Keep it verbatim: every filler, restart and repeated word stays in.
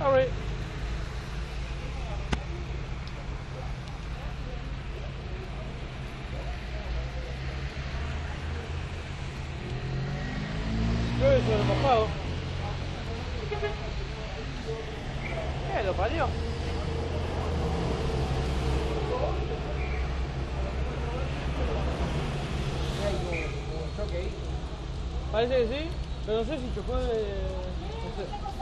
Sorry. Yo eso lo he mojado. ¿Qué lo parió? Parece que sí, pero no sé si chocó el... No sé.